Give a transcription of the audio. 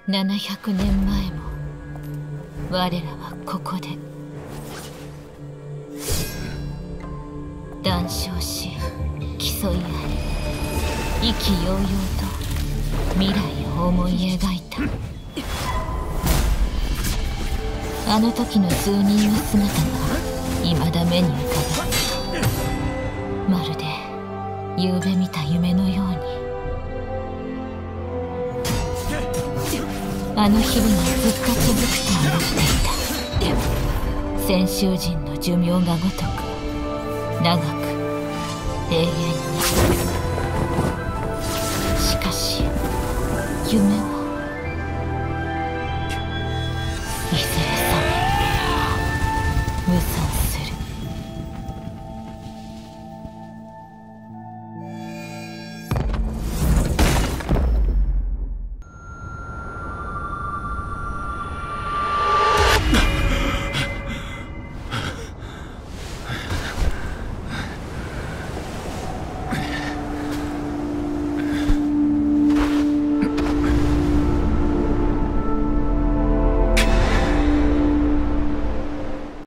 700年前も我らはここで談笑し競い合い意気揚々と未来を思い描いた。あの時の数人の姿が未だ目に浮かぶ。まるで夕べ見た夢のように。あの日々がずっと続くと思っていた。先週人の寿命がごとく長く永遠に。しかし夢は